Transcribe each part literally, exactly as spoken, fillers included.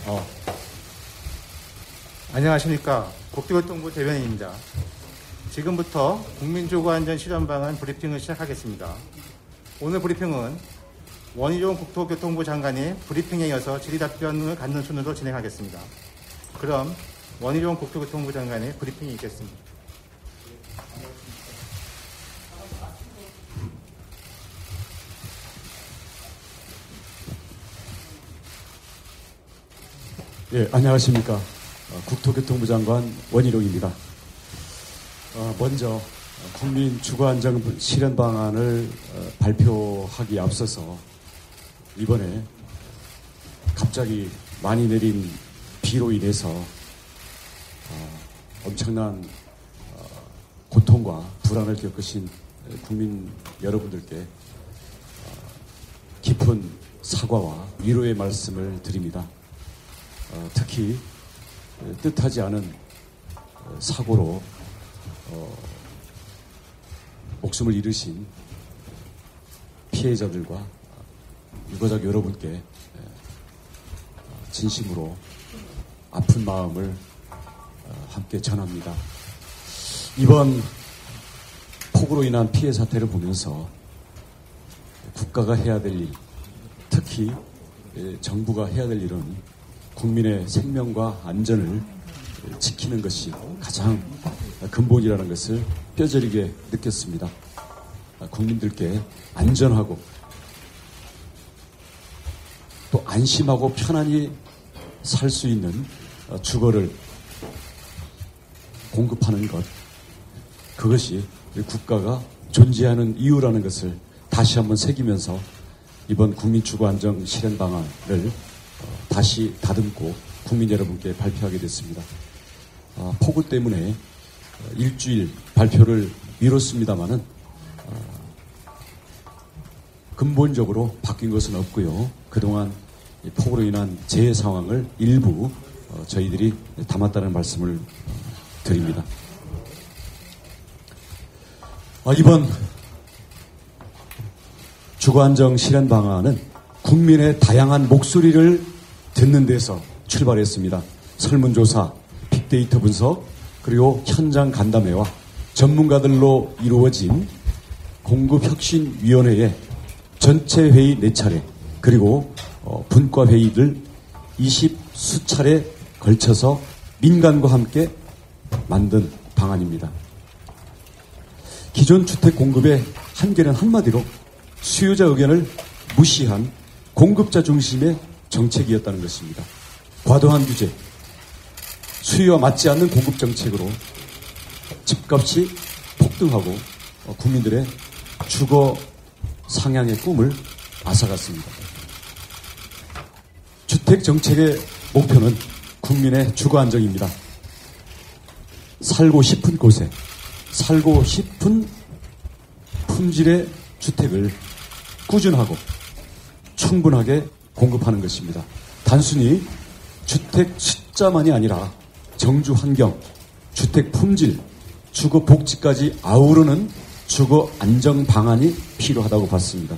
어. 안녕하십니까. 국토교통부 대변인입니다. 지금부터 국민주거안전실현방안 브리핑을 시작하겠습니다. 오늘 브리핑은 원희룡 국토교통부 장관이 브리핑에 이어서 질의답변을 갖는 순으로 진행하겠습니다. 그럼 원희룡 국토교통부 장관의 브리핑이 있겠습니다. 예, 안녕하십니까. 어, 국토교통부 장관 원희룡입니다. 어, 먼저 국민 주거안정 실현 방안을 어, 발표하기에 앞서서 이번에 갑자기 많이 내린 비로 인해서 어, 엄청난 어, 고통과 불안을 겪으신 국민 여러분들께 어, 깊은 사과와 위로의 말씀을 드립니다. 어, 특히 뜻하지 않은 사고로 어, 목숨을 잃으신 피해자들과 유가족 여러분께 진심으로 아픈 마음을 함께 전합니다. 이번 폭우로 인한 피해 사태를 보면서 국가가 해야 될 일, 특히 정부가 해야 될 일은 국민의 생명과 안전을 지키는 것이 가장 근본이라는 것을 뼈저리게 느꼈습니다. 국민들께 안전하고 또 안심하고 편안히 살 수 있는 주거를 공급하는 것, 그것이 국가가 존재하는 이유라는 것을 다시 한번 새기면서 이번 국민주거안정 실현 방안을 다시 다듬고 국민 여러분께 발표하게 됐습니다. 어, 폭우 때문에 일주일 발표를 미뤘습니다마는 어, 근본적으로 바뀐 것은 없고요. 그동안 폭우로 인한 재해 상황을 일부 어, 저희들이 담았다는 말씀을 어, 드립니다. 어, 이번 주거안정 실현 방안은 국민의 다양한 목소리를 듣는 데서 출발했습니다. 설문조사, 빅데이터 분석, 그리고 현장 간담회와 전문가들로 이루어진 공급혁신위원회의 전체 회의 네 차례, 그리고 어, 분과 회의를 이십 수차례 걸쳐서 민간과 함께 만든 방안입니다. 기존 주택 공급의 한계는 한마디로 수요자 의견을 무시한 공급자 중심의 정책이었다는 것입니다. 과도한 규제, 수요와 맞지 않는 공급 정책으로 집값이 폭등하고 국민들의 주거 상향의 꿈을 앗아갔습니다. 주택 정책의 목표는 국민의 주거 안정입니다. 살고 싶은 곳에 살고 싶은 품질의 주택을 꾸준하고 충분하게 공급하는 것입니다. 단순히 주택 숫자만이 아니라 정주 환경, 주택 품질, 주거 복지까지 아우르는 주거 안정 방안이 필요하다고 봤습니다.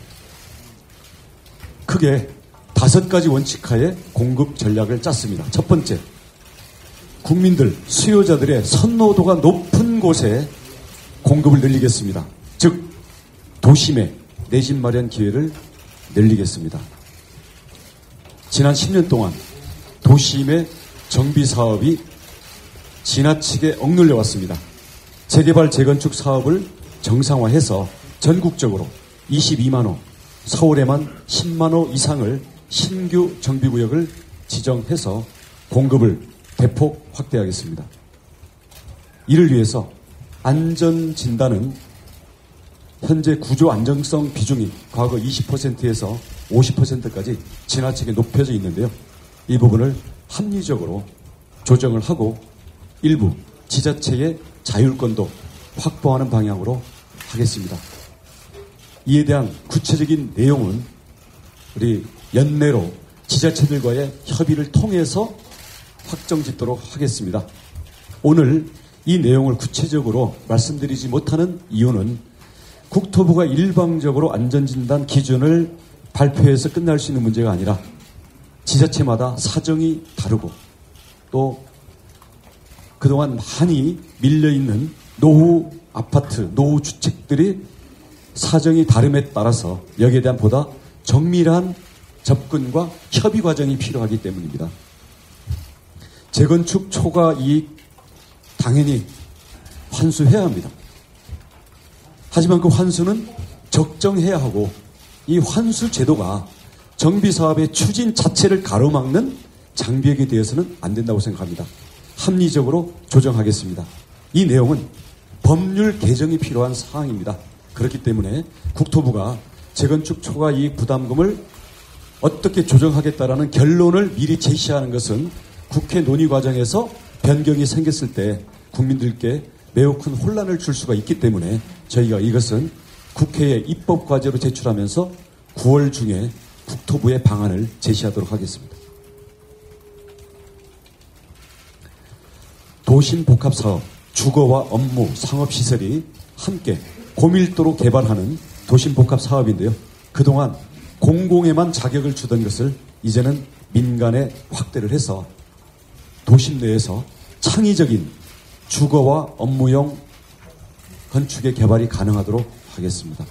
크게 다섯 가지 원칙하에 공급 전략을 짰습니다. 첫 번째, 국민들, 수요자들의 선호도가 높은 곳에 공급을 늘리겠습니다. 즉, 도심의 내 집 마련 기회를 늘리겠습니다. 지난 십 년 동안 도심의 정비 사업이 지나치게 억눌려 왔습니다. 재개발, 재건축 사업을 정상화해서 전국적으로 이십이만 호, 서울에만 십만 호 이상을 신규 정비구역을 지정해서 공급을 대폭 확대하겠습니다. 이를 위해서 안전진단은 현재 구조 안정성 비중이 과거 이십 퍼센트에서 오십 퍼센트까지 지나치게 높여져 있는데요. 이 부분을 합리적으로 조정을 하고 일부 지자체의 자율권도 확보하는 방향으로 하겠습니다. 이에 대한 구체적인 내용은 우리 연내로 지자체들과의 협의를 통해서 확정짓도록 하겠습니다. 오늘 이 내용을 구체적으로 말씀드리지 못하는 이유는 국토부가 일방적으로 안전진단 기준을 발표해서 끝날 수 있는 문제가 아니라 지자체마다 사정이 다르고 또 그동안 많이 밀려있는 노후 아파트, 노후 주택들이 사정이 다름에 따라서 여기에 대한 보다 정밀한 접근과 협의 과정이 필요하기 때문입니다. 재건축 초과 이익 당연히 환수해야 합니다. 하지만 그 환수는 적정해야 하고 이 환수 제도가 정비사업의 추진 자체를 가로막는 장벽이 되어서는 안 된다고 생각합니다. 합리적으로 조정하겠습니다. 이 내용은 법률 개정이 필요한 사항입니다. 그렇기 때문에 국토부가 재건축 초과 이익 부담금을 어떻게 조정하겠다라는 결론을 미리 제시하는 것은 국회 논의 과정에서 변경이 생겼을 때 국민들께 매우 큰 혼란을 줄 수가 있기 때문에 저희가 이것은 국회에 입법 과제로 제출하면서 구월 중에 국토부의 방안을 제시하도록 하겠습니다. 도심복합사업, 주거와 업무, 상업시설이 함께 고밀도로 개발하는 도심복합사업인데요. 그동안 공공에만 자격을 주던 것을 이제는 민간에 확대를 해서 도심 내에서 창의적인 주거와 업무용 건축의 개발이 가능하도록 하겠습니다.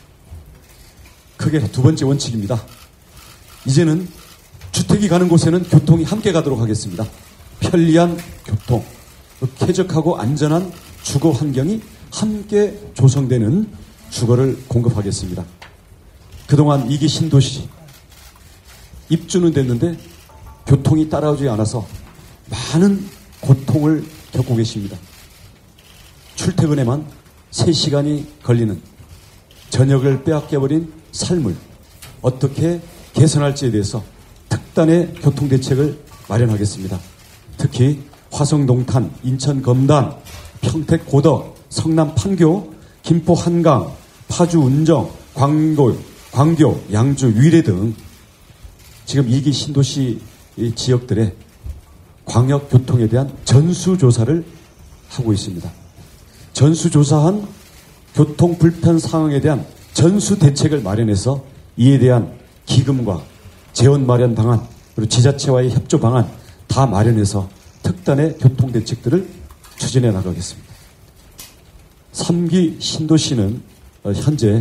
크게 두 번째 원칙입니다. 이제는 주택이 가는 곳에는 교통이 함께 가도록 하겠습니다. 편리한 교통, 쾌적하고 안전한 주거 환경이 함께 조성되는 주거를 공급하겠습니다. 그동안 이기 신도시 입주는 됐는데 교통이 따라오지 않아서 많은 고통을 겪고 계십니다. 출퇴근에만 세 시간이 걸리는 저녁을 빼앗겨버린 삶을 어떻게 개선할지에 대해서 특단의 교통대책을 마련하겠습니다. 특히 화성동탄, 인천 검단, 평택 고덕, 성남 판교, 김포 한강, 파주 운정, 광교, 광교, 양주, 위례 등 지금 이기 신도시 지역들의 광역교통에 대한 전수조사를 하고 있습니다. 전수조사한 교통 불편 상황에 대한 전수 대책을 마련해서 이에 대한 기금과 재원 마련 방안, 그리고 지자체와의 협조 방안 다 마련해서 특단의 교통 대책들을 추진해 나가겠습니다. 삼 기 신도시는 현재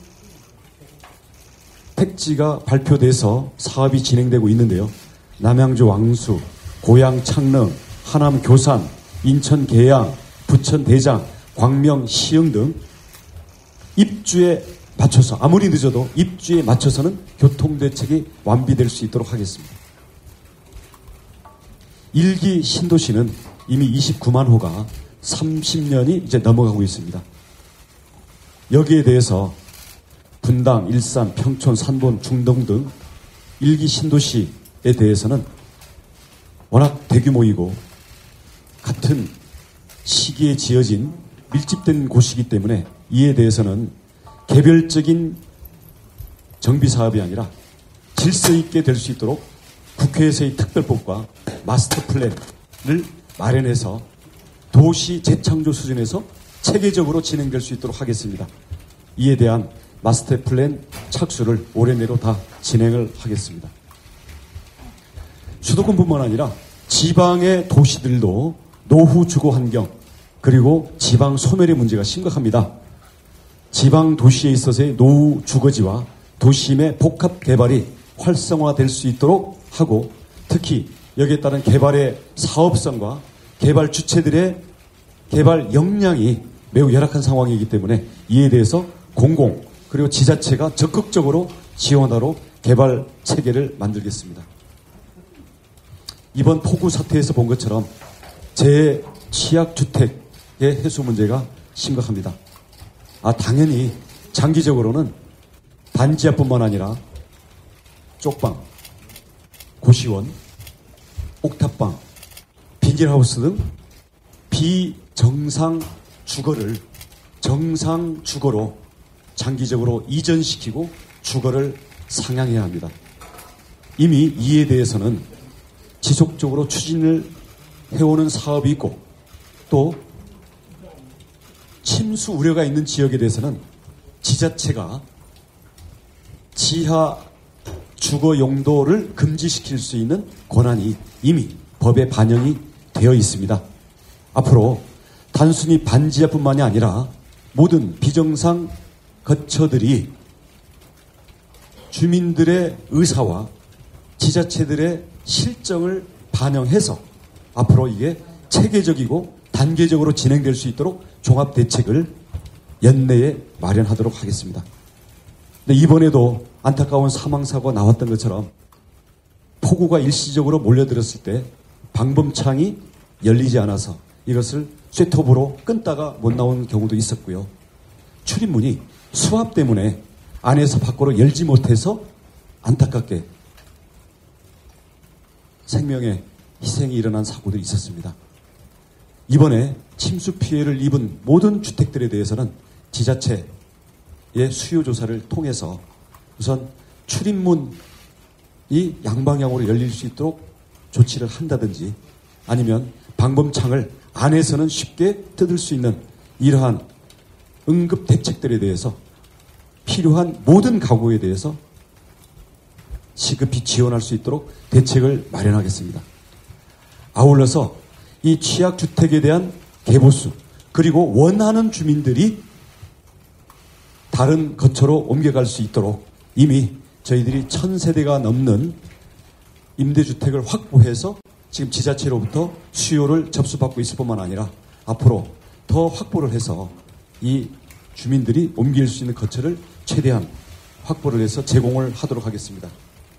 택지가 발표돼서 사업이 진행되고 있는데요. 남양주 왕수, 고양 창릉, 하남 교산, 인천 계양, 부천 대장, 광명 시흥 등 입주에 맞춰서 아무리 늦어도 입주에 맞춰서는 교통대책이 완비될 수 있도록 하겠습니다. 일 기 신도시는 이미 이십구만 호가 삼십 년이 이제 넘어가고 있습니다. 여기에 대해서 분당, 일산, 평촌, 산본, 중동 등 일 기 신도시에 대해서는 워낙 대규모이고 같은 시기에 지어진 밀집된 곳이기 때문에 이에 대해서는 개별적인 정비사업이 아니라 질서 있게 될 수 있도록 국회에서의 특별법과 마스터 플랜을 마련해서 도시 재창조 수준에서 체계적으로 진행될 수 있도록 하겠습니다. 이에 대한 마스터 플랜 착수를 올해 내로 다 진행을 하겠습니다. 수도권뿐만 아니라 지방의 도시들도 노후 주거 환경 그리고 지방 소멸의 문제가 심각합니다. 지방 도시에 있어서의 노후 주거지와 도심의 복합 개발이 활성화될 수 있도록 하고 특히 여기에 따른 개발의 사업성과 개발 주체들의 개발 역량이 매우 열악한 상황이기 때문에 이에 대해서 공공 그리고 지자체가 적극적으로 지원하도록 개발 체계를 만들겠습니다. 이번 폭우 사태에서 본 것처럼 재취약주택의 해소 문제가 심각합니다. 아, 당연히 장기적으로는 단지하뿐만 아니라 쪽방, 고시원, 옥탑방, 비닐하우스 등 비정상 주거를 정상 주거로 장기적으로 이전시키고 주거를 상향해야 합니다. 이미 이에 대해서는 지속적으로 추진을 해오는 사업이 있고 또 침수 우려가 있는 지역에 대해서는 지자체가 지하 주거 용도를 금지시킬 수 있는 권한이 이미 법에 반영이 되어 있습니다. 앞으로 단순히 반지하뿐만이 아니라 모든 비정상 거처들이 주민들의 의사와 지자체들의 실정을 반영해서 앞으로 이게 체계적이고 단계적으로 진행될 수 있도록 종합대책을 연내에 마련하도록 하겠습니다. 근데 이번에도 안타까운 사망사고가 나왔던 것처럼 폭우가 일시적으로 몰려들었을 때 방범창이 열리지 않아서 이것을 쇠톱으로 끊다가 못 나온 경우도 있었고요. 출입문이 수압 때문에 안에서 밖으로 열지 못해서 안타깝게 생명의 희생이 일어난 사고도 있었습니다. 이번에 침수 피해를 입은 모든 주택들에 대해서는 지자체의 수요 조사를 통해서 우선 출입문이 양방향으로 열릴 수 있도록 조치를 한다든지 아니면 방범창을 안에서는 쉽게 뜯을 수 있는 이러한 응급 대책들에 대해서 필요한 모든 가구에 대해서 시급히 지원할 수 있도록 대책을 마련하겠습니다. 아울러서 이 취약주택에 대한 개보수 그리고 원하는 주민들이 다른 거처로 옮겨갈 수 있도록 이미 저희들이 천 세대가 넘는 임대주택을 확보해서 지금 지자체로부터 수요를 접수받고 있을 뿐만 아니라 앞으로 더 확보를 해서 이 주민들이 옮길 수 있는 거처를 최대한 확보를 해서 제공을 하도록 하겠습니다.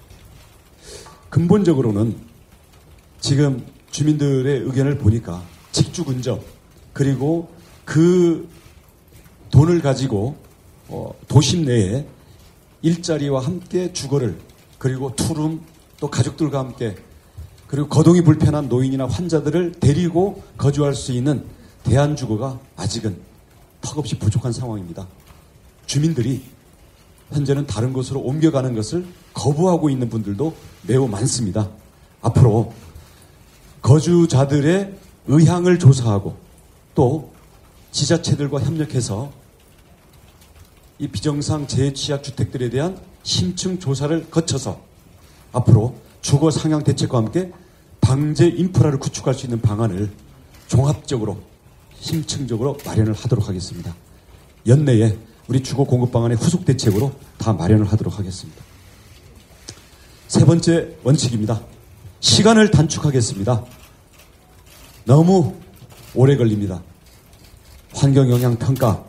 근본적으로는 지금 주민들의 의견을 보니까 직주 근접 그리고 그 돈을 가지고 어, 도심 내에 일자리와 함께 주거를 그리고 투룸 또 가족들과 함께 그리고 거동이 불편한 노인이나 환자들을 데리고 거주할 수 있는 대안주거가 아직은 턱없이 부족한 상황입니다. 주민들이 현재는 다른 곳으로 옮겨가는 것을 거부하고 있는 분들도 매우 많습니다. 앞으로 거주자들의 의향을 조사하고 또 지자체들과 협력해서 이 비정상 재취약주택들에 대한 심층 조사를 거쳐서 앞으로 주거 상향 대책과 함께 방제 인프라를 구축할 수 있는 방안을 종합적으로 심층적으로 마련을 하도록 하겠습니다. 연내에 우리 주거 공급 방안의 후속 대책으로 다 마련을 하도록 하겠습니다. 세 번째 원칙입니다. 시간을 단축하겠습니다. 너무 오래 걸립니다. 환경영향평가,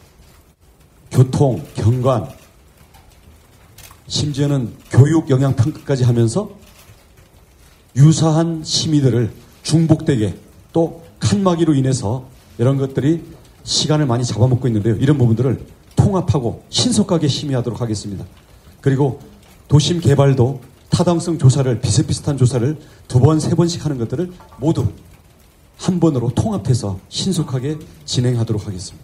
교통, 경관, 심지어는 교육 영향평가까지 하면서 유사한 심의들을 중복되게 또 칸막이로 인해서 이런 것들이 시간을 많이 잡아먹고 있는데요. 이런 부분들을 통합하고 신속하게 심의하도록 하겠습니다. 그리고 도심 개발도 타당성 조사를 비슷비슷한 조사를 두 번, 세 번씩 하는 것들을 모두 한 번으로 통합해서 신속하게 진행하도록 하겠습니다.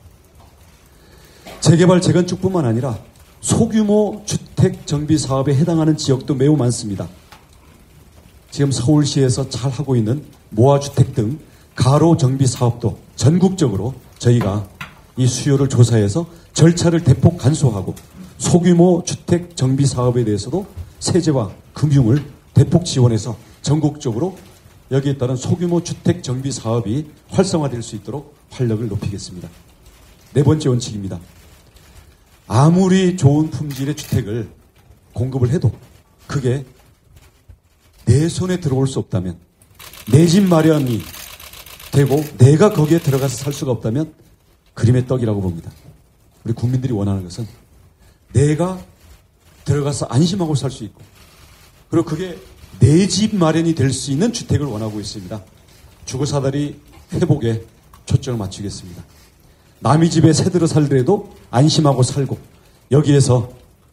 재개발, 재건축뿐만 아니라 소규모 주택 정비 사업에 해당하는 지역도 매우 많습니다. 지금 서울시에서 잘 하고 있는 모아주택 등 가로 정비 사업도 전국적으로 저희가 이 수요를 조사해서 절차를 대폭 간소화하고 소규모 주택 정비 사업에 대해서도 세제와 금융을 대폭 지원해서 전국적으로 여기에 따른 소규모 주택 정비 사업이 활성화될 수 있도록 활력을 높이겠습니다. 네 번째 원칙입니다. 아무리 좋은 품질의 주택을 공급을 해도 그게 내 손에 들어올 수 없다면, 내 집 마련이 되고 내가 거기에 들어가서 살 수가 없다면 그림의 떡이라고 봅니다. 우리 국민들이 원하는 것은 내가 들어가서 안심하고 살 수 있고 그리고 그게 내 집 마련이 될 수 있는 주택을 원하고 있습니다. 주거사다리 회복에 초점을 맞추겠습니다. 남의 집에 새들어 살더라도 안심하고 살고 여기에서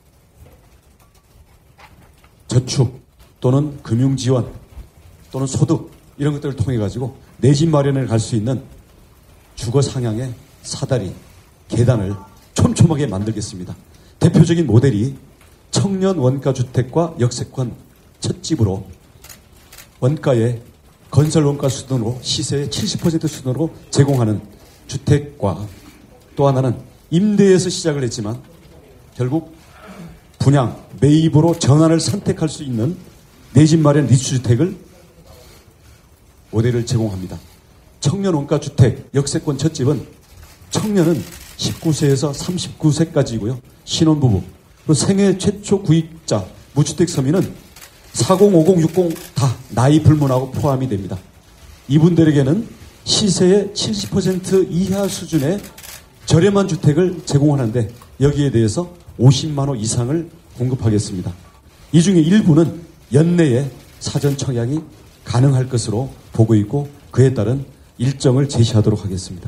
저축 또는 금융지원 또는 소득 이런 것들을 통해 가지고 내 집 마련을 갈 수 있는 주거 상향의 사다리, 계단을 촘촘하게 만들겠습니다. 대표적인 모델이 청년 원가주택과 역세권 첫집으로 원가의 건설 원가 수준으로 시세의 칠십 퍼센트 수준으로 제공하는 주택과 또 하나는 임대에서 시작을 했지만 결국 분양, 매입으로 전환을 선택할 수 있는 내 집 마련 리츠주택을 오 대를 제공합니다. 청년 원가주택 역세권 첫집은 청년은 십구 세에서 삼십구 세까지이고요. 신혼부부, 그리고 생애 최초 구입자, 무주택 서민은 사십, 오십, 육십 다 나이 불문하고 포함이 됩니다. 이분들에게는 시세의 칠십 퍼센트 이하 수준의 저렴한 주택을 제공하는데 여기에 대해서 오십만 호 이상을 공급하겠습니다. 이 중에 일부는 연내에 사전 청약이 가능할 것으로 보고 있고 그에 따른 일정을 제시하도록 하겠습니다.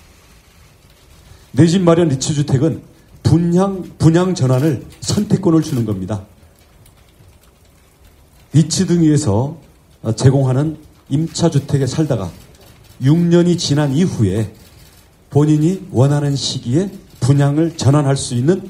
내 집 마련 리츠주택은 분양, 분양 전환을 선택권을 주는 겁니다. 리츠 등위에서 제공하는 임차주택에 살다가 육 년이 지난 이후에 본인이 원하는 시기에 분양을 전환할 수 있는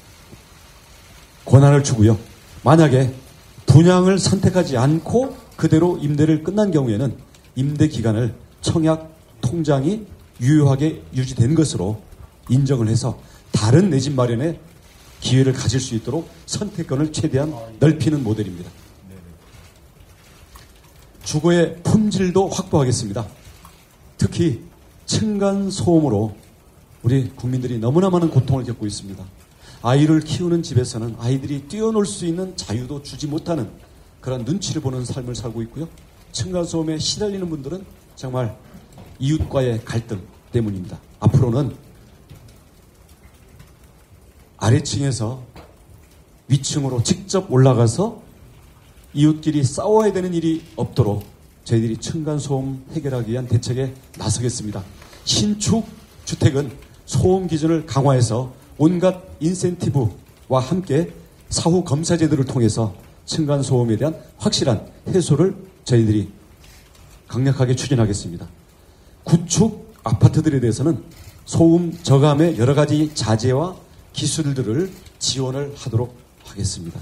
권한을 주고요. 만약에 분양을 선택하지 않고 그대로 임대를 끝난 경우에는 임대 기간을 청약 통장이 유효하게 유지된 것으로 인정을 해서 다른 내 집 마련의 기회를 가질 수 있도록 선택권을 최대한 넓히는 모델입니다. 주거의 품질도 확보하겠습니다. 특히 층간소음으로 우리 국민들이 너무나 많은 고통을 겪고 있습니다. 아이를 키우는 집에서는 아이들이 뛰어놀 수 있는 자유도 주지 못하는 그런 눈치를 보는 삶을 살고 있고요. 층간소음에 시달리는 분들은 정말 이웃과의 갈등 때문입니다. 앞으로는 아래층에서 위층으로 직접 올라가서 이웃끼리 싸워야 되는 일이 없도록 저희들이 층간소음 해결하기 위한 대책에 나서겠습니다. 신축 주택은 소음 기준을 강화해서 온갖 인센티브와 함께 사후 검사 제도를 통해서 층간소음에 대한 확실한 해소를 저희들이 강력하게 추진하겠습니다. 구축 아파트들에 대해서는 소음 저감의 여러 가지 자재와 기술들을 지원을 하도록 하겠습니다.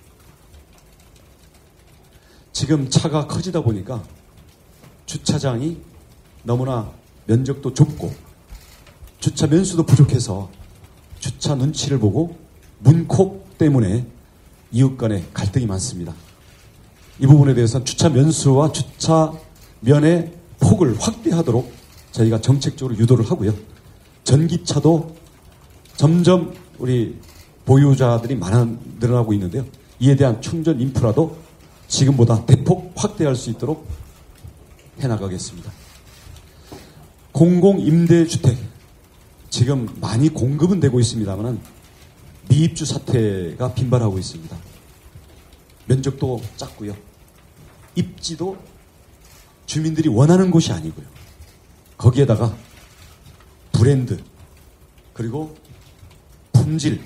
지금 차가 커지다 보니까 주차장이 너무나 면적도 좁고 주차 면수도 부족해서 주차 눈치를 보고 문콕 때문에 이웃 간의 갈등이 많습니다. 이 부분에 대해서는 주차 면수와 주차 면의 폭을 확대하도록 저희가 정책적으로 유도를 하고요. 전기차도 점점 우리 보유자들이 많아 늘어나고 있는데요. 이에 대한 충전 인프라도 지금보다 대폭 확대할 수 있도록 해나가겠습니다. 공공임대주택 지금 많이 공급은 되고 있습니다만 미입주 사태가 빈발하고 있습니다. 면적도 작고요. 입지도 주민들이 원하는 곳이 아니고요. 거기에다가 브랜드 그리고 품질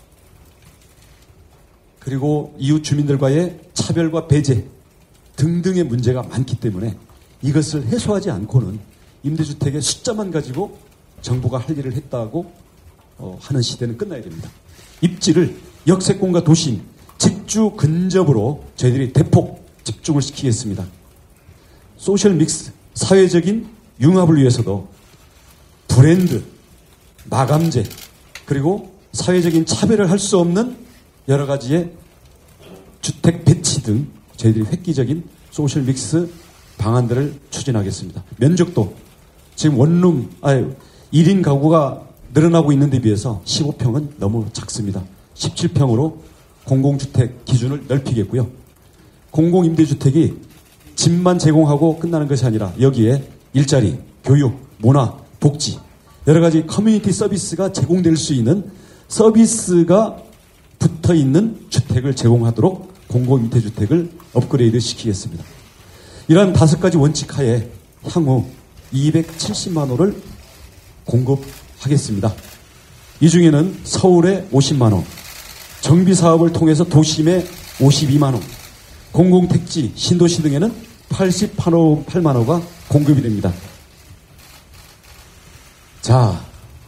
그리고 이웃 주민들과의 차별과 배제 등등의 문제가 많기 때문에 이것을 해소하지 않고는 임대주택의 숫자만 가지고 정부가 할 일을 했다고 어, 하는 시대는 끝나야 됩니다. 입지를 역세권과 도심, 직주 근접으로 저희들이 대폭 집중을 시키겠습니다. 소셜 믹스, 사회적인 융합을 위해서도 브랜드, 마감재, 그리고 사회적인 차별을 할 수 없는 여러 가지의 주택 배치 등 저희들이 획기적인 소셜 믹스 방안들을 추진하겠습니다. 면적도 지금 원룸, 아니, 일 인 가구가 늘어나고 있는 데 비해서 십오 평은 너무 작습니다. 십칠 평으로 공공주택 기준을 넓히겠고요. 공공임대주택이 집만 제공하고 끝나는 것이 아니라 여기에 일자리, 교육, 문화, 복지, 여러 가지 커뮤니티 서비스가 제공될 수 있는 서비스가 붙어 있는 주택을 제공하도록 공공임대주택을 업그레이드 시키겠습니다. 이러한 다섯 가지 원칙 하에 향후 이백칠십만 호를 공급하겠습니다. 이 중에는 서울에 오십만 호, 정비사업을 통해서 도심에 오십이만 호, 공공택지, 신도시 등에는 팔십팔만 호가 공급이 됩니다. 자,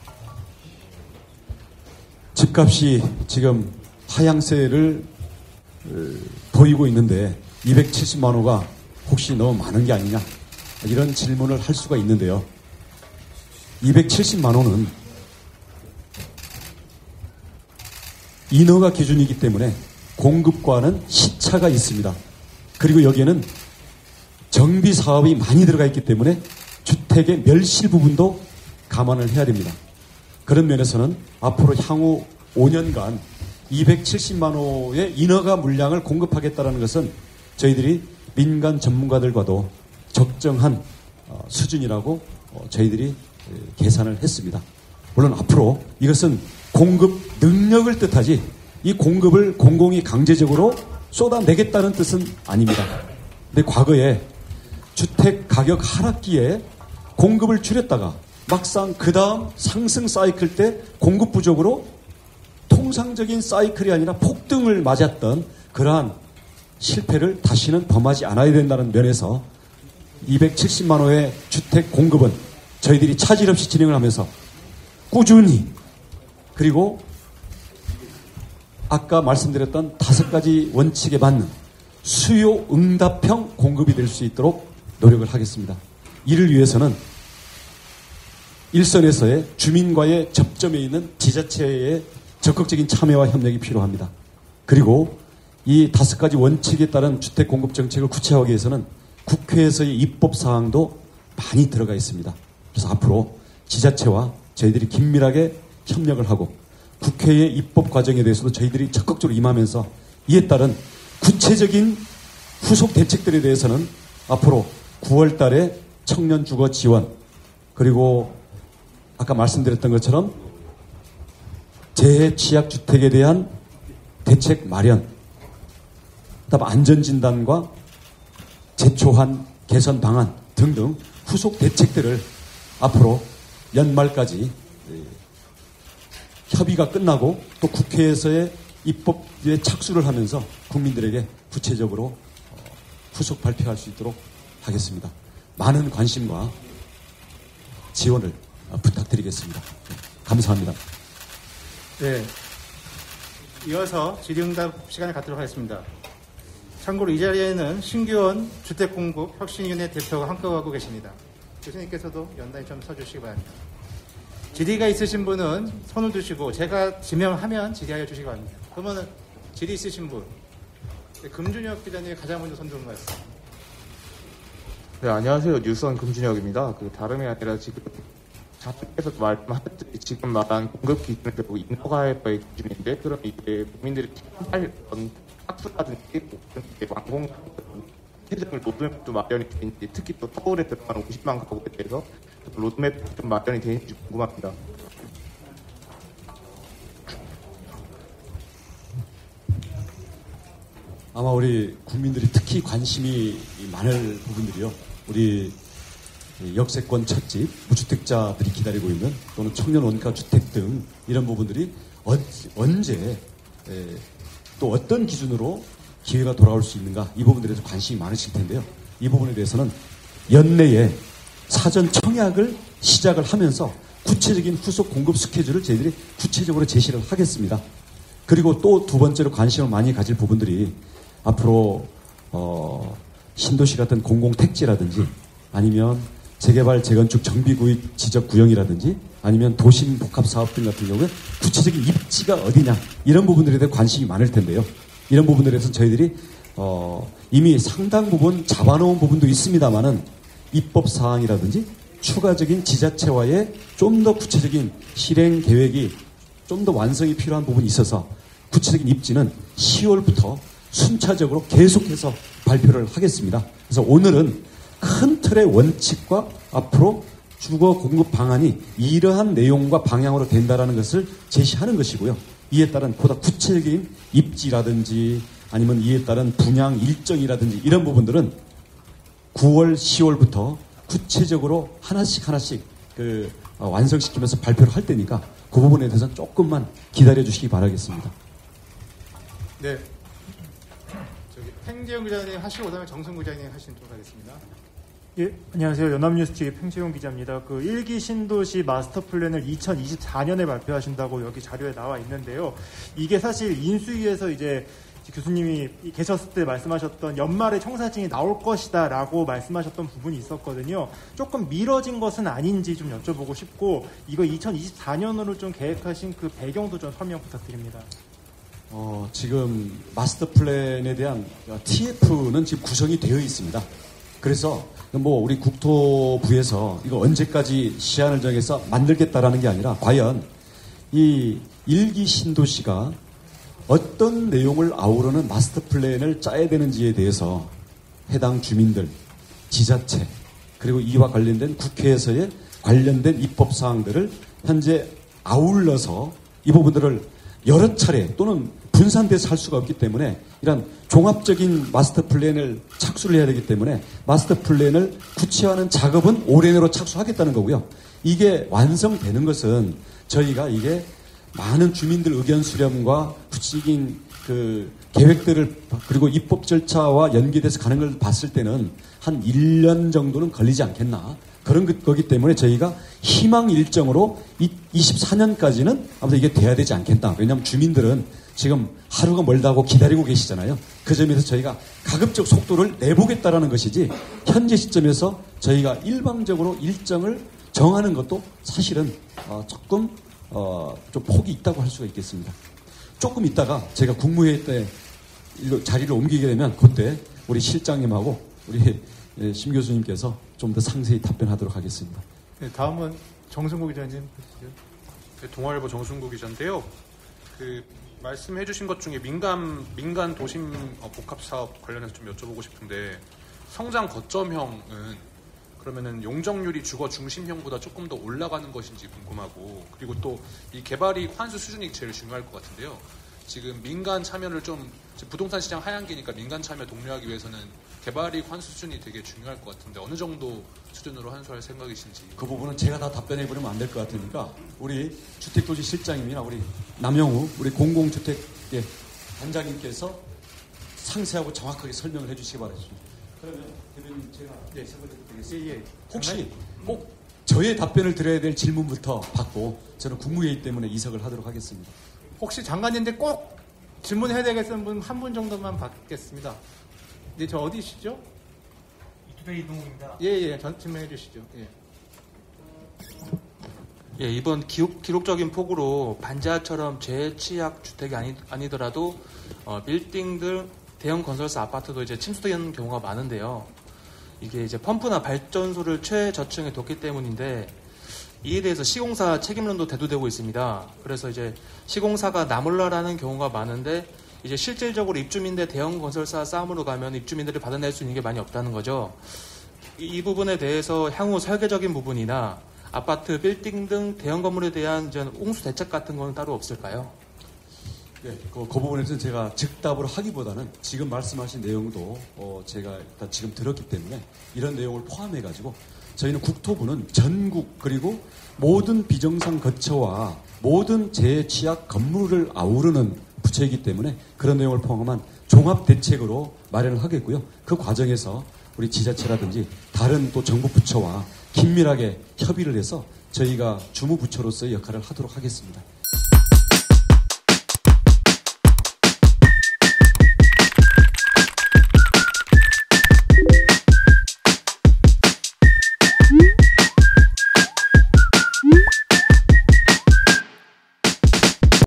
집값이 지금 하향세를 보이고 있는데 이백칠십만 호가 혹시 너무 많은 게 아니냐 이런 질문을 할 수가 있는데요. 이백칠십만 호는 인허가 기준이기 때문에 공급과는 시차가 있습니다. 그리고 여기에는 정비 사업이 많이 들어가 있기 때문에 주택의 멸실 부분도 감안을 해야 됩니다. 그런 면에서는 앞으로 향후 오 년간 이백칠십만 호의 인허가 물량을 공급하겠다는 것은 저희들이 민간 전문가들과도 적정한 수준이라고 저희들이 계산을 했습니다. 물론 앞으로 이것은 공급 능력을 뜻하지 이 공급을 공공이 강제적으로 쏟아내겠다는 뜻은 아닙니다. 근데 과거에 주택 가격 하락기에 공급을 줄였다가 막상 그 다음 상승 사이클 때 공급 부족으로 통상적인 사이클이 아니라 폭등을 맞았던 그러한 실패를 다시는 범하지 않아야 된다는 면에서 이백칠십만 호의 주택 공급은 저희들이 차질 없이 진행을 하면서 꾸준히 그리고 아까 말씀드렸던 다섯 가지 원칙에 맞는 수요 응답형 공급이 될 수 있도록 노력을 하겠습니다. 이를 위해서는 일선에서의 주민과의 접점에 있는 지자체의 적극적인 참여와 협력이 필요합니다. 그리고 이 다섯 가지 원칙에 따른 주택 공급 정책을 구체화하기 위해서는 국회에서의 입법 사항도 많이 들어가 있습니다. 그래서 앞으로 지자체와 저희들이 긴밀하게 협력을 하고 국회의 입법 과정에 대해서도 저희들이 적극적으로 임하면서 이에 따른 구체적인 후속 대책들에 대해서는 앞으로 구월 달에 청년 주거 지원 그리고 아까 말씀드렸던 것처럼 재해 취약 주택에 대한 대책 마련, 그다음 안전진단과 제초한 개선 방안 등등 후속 대책들을 앞으로 연말까지 협의가 끝나고 또 국회에서의 입법에 착수를 하면서 국민들에게 구체적으로 후속 발표할 수 있도록 하겠습니다. 많은 관심과 지원을 부탁드리겠습니다. 감사합니다. 네. 이어서 질의응답 시간을 갖도록 하겠습니다. 참고로 이 자리에는 신규원 주택공급 혁신위원회 대표가 함께하고 계십니다. 교수님께서도 연단히 좀 서주시기 바랍니다. 질의가 있으신 분은 손을 드시고 제가 지명하면 질의하여 주시기 바랍니다. 그러면 질의 있으신 분, 금준혁 기자님이 가장 먼저 손 드는 것 같습니다. 네, 안녕하세요. 뉴스원 금준혁입니다. 그 다름이 아니라 지금 자택에서 말씀하셨듯이 지금 말한 공급 기준은 결국 인허가의 기준인데, 그럼 이제 국민들이 필요한 학수라든지 완공 세정을 로드맵도 마련이 되는지, 특히 또 서울에 들어가는 오십만 가구에 대해서 로드맵 좀 마련이 되는지 궁금합니다. 아마 우리 국민들이 특히 관심이 많을 부분들이요. 우리 역세권 첫집, 무주택자들이 기다리고 있는 또는 청년 원가 주택 등 이런 부분들이 언제 또 어떤 기준으로 기회가 돌아올 수 있는가, 이 부분들에 대해서 관심이 많으실 텐데요. 이 부분에 대해서는 연내에 사전 청약을 시작을 하면서 구체적인 후속 공급 스케줄을 저희들이 구체적으로 제시를 하겠습니다. 그리고 또 두 번째로 관심을 많이 가질 부분들이 앞으로 어, 신도시 같은 공공택지라든지 아니면 재개발, 재건축, 정비구역 지적구역이라든지 아니면 도심 복합사업 등 같은 경우에 구체적인 입지가 어디냐, 이런 부분들에 대해 관심이 많을 텐데요. 이런 부분들에 대해서 저희들이 어, 이미 상당 부분 잡아놓은 부분도 있습니다만은 입법사항이라든지 추가적인 지자체와의 좀 더 구체적인 실행 계획이 좀 더 완성이 필요한 부분이 있어서 구체적인 입지는 시월부터 순차적으로 계속해서 발표를 하겠습니다. 그래서 오늘은 큰 틀의 원칙과 앞으로 주거 공급 방안이 이러한 내용과 방향으로 된다는 것을 제시하는 것이고요. 이에 따른 보다 구체적인 입지라든지 아니면 이에 따른 분양 일정이라든지 이런 부분들은 구월, 시월부터 구체적으로 하나씩 하나씩 그 완성시키면서 발표를 할 테니까 그 부분에 대해서는 조금만 기다려 주시기 바라겠습니다. 네. 저기 팽재용 기자님 하시고 그다음에 정승구 기자님 하시도록 하겠습니다. 예, 안녕하세요. 연합뉴스 티비 팽재용 기자입니다. 그 일 기 신도시 마스터 플랜을 이천이십사 년에 발표하신다고 여기 자료에 나와 있는데요. 이게 사실 인수위에서 이제 교수님이 계셨을 때 말씀하셨던 연말에 청사진이 나올 것이다라고 말씀하셨던 부분이 있었거든요. 조금 미뤄진 것은 아닌지 좀 여쭤보고 싶고, 이거 이천이십사 년으로 좀 계획하신 그 배경도 좀 설명 부탁드립니다. 어, 지금 마스터 플랜에 대한 티에프는 지금 구성이 되어 있습니다. 그래서 뭐 우리 국토부에서 이거 언제까지 시한을 정해서 만들겠다라는 게 아니라 과연 이 일기 신도시가 어떤 내용을 아우르는 마스터 플랜을 짜야 되는지에 대해서 해당 주민들, 지자체, 그리고 이와 관련된 국회에서의 관련된 입법 사항들을 현재 아울러서 이 부분들을 여러 차례 또는 분산돼서 할 수가 없기 때문에 이런 종합적인 마스터 플랜을 착수를 해야 되기 때문에 마스터 플랜을 구체화하는 작업은 올해 내로 착수하겠다는 거고요. 이게 완성되는 것은 저희가 이게 많은 주민들 의견 수렴과 구체적인 그 계획들을 그리고 입법 절차와 연계돼서 가는 걸 봤을 때는 한 일 년 정도는 걸리지 않겠나. 그런 거기 때문에 저희가 희망 일정으로 이십사 년까지는 아무튼 이게 돼야 되지 않겠다. 왜냐하면 주민들은 지금 하루가 멀다고 기다리고 계시잖아요. 그 점에서 저희가 가급적 속도를 내보겠다라는 것이지 현재 시점에서 저희가 일방적으로 일정을 정하는 것도 사실은 어 조금 어 좀 폭이 있다고 할 수가 있겠습니다. 조금 있다가 제가 국무회의 때 자리를 옮기게 되면 그때 우리 실장님하고 우리 심 교수님께서 좀 더 상세히 답변하도록 하겠습니다. 네, 다음은 정승국 기자님 해주시죠. 네, 동아일보 정순구 기자인데요. 그 말씀해주신 것 중에 민간 민간 도심 어, 복합 사업 관련해서 좀 여쭤보고 싶은데 성장 거점형은 그러면은 용적률이 주거 중심형보다 조금 더 올라가는 것인지 궁금하고 그리고 또 이 개발이익 환수 수준이 제일 중요할 것 같은데요. 지금 민간 참여를 좀 부동산 시장 하향기니까 민간 참여 독려하기 위해서는 개발이익 환수 수준이 되게 중요할 것 같은데 어느 정도 수준으로 환수할 생각이신지. 그 부분은 제가 다 답변해버리면 안 될 것 같으니까 우리 주택도시 실장님이나 우리 남영우 우리 공공주택 예, 단장님께서 상세하고 정확하게 설명을 해주시기 바랍니다. 그러면 대표님 제가 네, 설명드리겠습니다. 예, 예. 혹시 꼭 저의 답변을 드려야 될 질문부터 받고 저는 국무회의 때문에 이석을 하도록 하겠습니다. 혹시 장관님인데 꼭 질문해야 되겠는 분 한 분 정도만 받겠습니다. 네, 저 어디시죠? 이투데이 이동욱입니다. 예, 예, 전 질문해 주시죠. 예. 예, 이번 기록, 기록적인 폭우로 반지하처럼 재취약 주택이 아니, 아니더라도 어, 빌딩 등 대형 건설사 아파트도 이제 침수되는 경우가 많은데요. 이게 이제 펌프나 발전소를 최저층에 뒀기 때문인데 이에 대해서 시공사 책임론도 대두되고 있습니다. 그래서 이제 시공사가 나몰라라는 경우가 많은데 이제 실질적으로 입주민대 대형 건설사 싸움으로 가면 입주민들이 받아낼 수 있는 게 많이 없다는 거죠. 이, 이 부분에 대해서 향후 설계적인 부분이나 아파트, 빌딩 등 대형 건물에 대한 이제 홍수 대책 같은 건 따로 없을까요? 네, 그, 그 부분에서는 제가 즉답으로 하기보다는 지금 말씀하신 내용도 어, 제가 일단 지금 들었기 때문에 이런 내용을 포함해가지고 저희는 국토부는 전국 그리고 모든 비정상 거처와 모든 재취약 건물을 아우르는 부처이기 때문에 그런 내용을 포함한 종합 대책으로 마련을 하겠고요. 그 과정에서 우리 지자체라든지 다른 또 정부 부처와 긴밀하게 협의를 해서 저희가 주무부처로서의 역할을 하도록 하겠습니다.